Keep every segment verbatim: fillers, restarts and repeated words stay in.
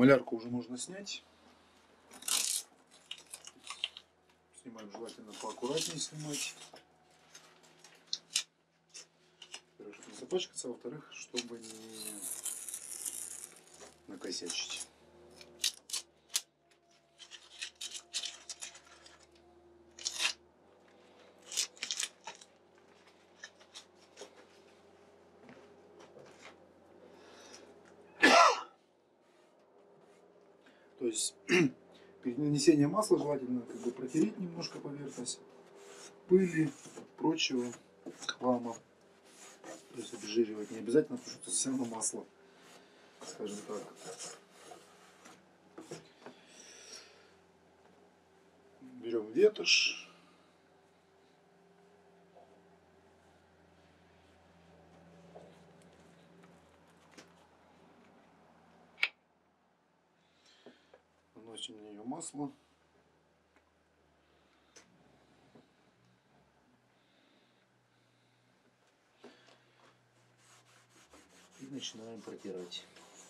Малярку уже можно снять. Снимаем, желательно поаккуратнее снимать. Во-первых, чтобы не запачкаться, во-вторых, чтобы не накосячить. То есть перед нанесением масла желательно как бы протереть немножко поверхность пыли, прочего хлама. То есть обезжиривать не обязательно, потому что это все равно масло, скажем так. Берем ветошь. Наносим на нее масло. И начинаем протирать.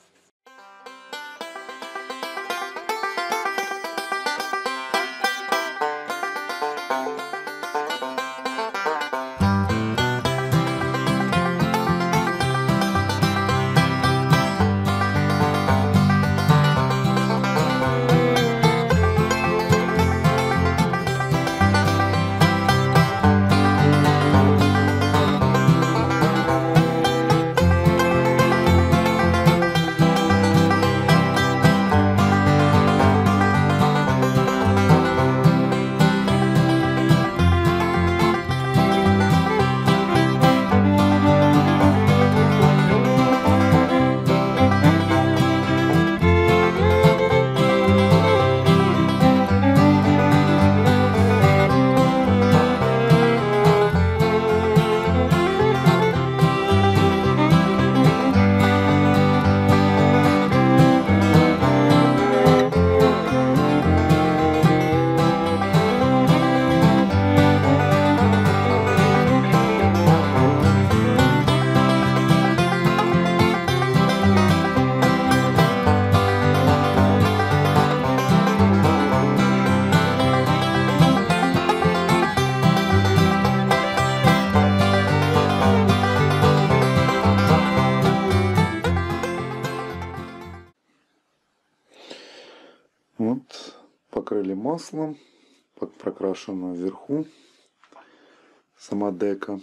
Вот, покрыли маслом, прокрашена вверху сама дека.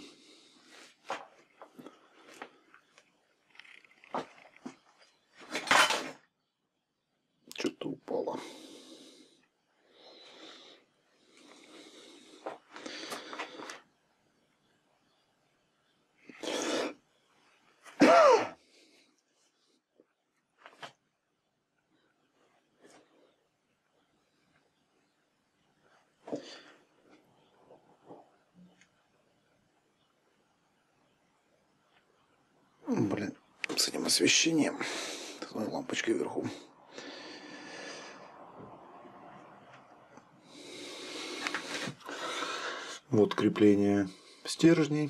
Что-то упало. Блин, с этим освещением, с лампочкой вверху. Вот крепление стержней.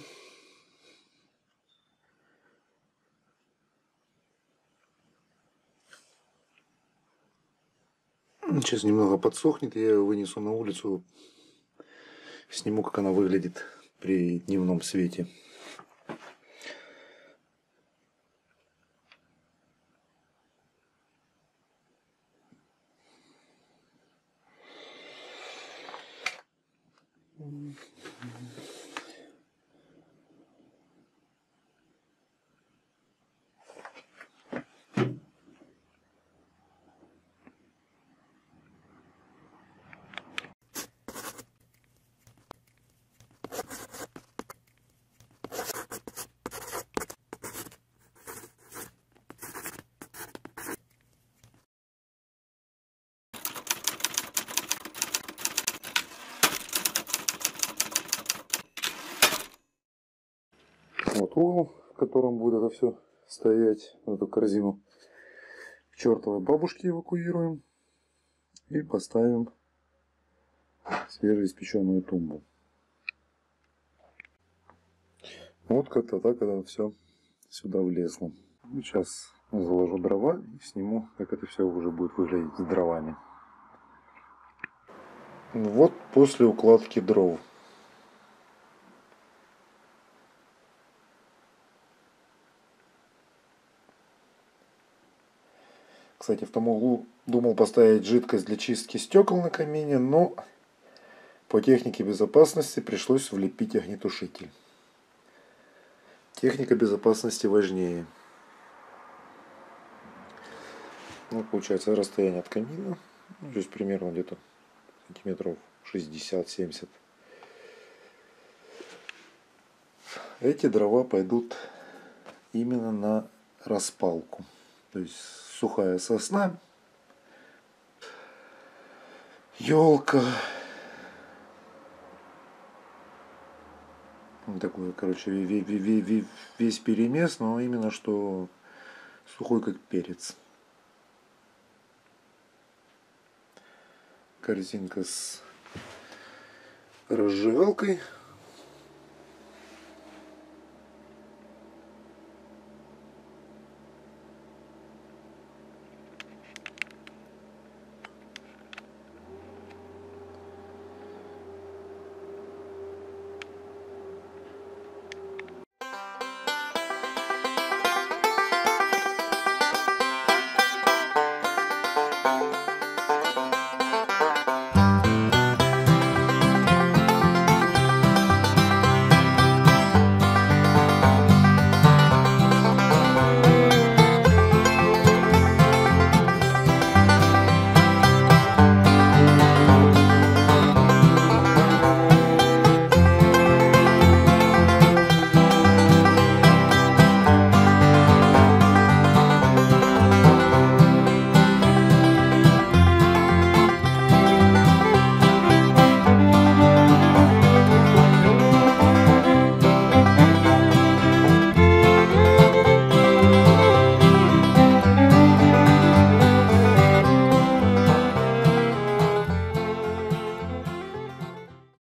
Сейчас немного подсохнет, я ее вынесу на улицу, сниму, как она выглядит при дневном свете. Вот угол, в котором будет это все стоять, эту корзину, к чертовой бабушке эвакуируем и поставим свежеиспеченную тумбу. Вот как-то так это все сюда влезло. Сейчас заложу дрова и сниму, как это все уже будет выглядеть с дровами. Вот после укладки дров. Кстати, в том углу думал поставить жидкость для чистки стекол на камине, но по технике безопасности пришлось влепить огнетушитель. Техника безопасности важнее. Ну, получается, расстояние от камина, ну, то есть примерно где-то сантиметров шестьдесят-семьдесят. Эти дрова пойдут именно на распалку. То есть сухая сосна, елка. Такой, короче, весь перемес, но именно что сухой как перец. Корзинка с разжигалкой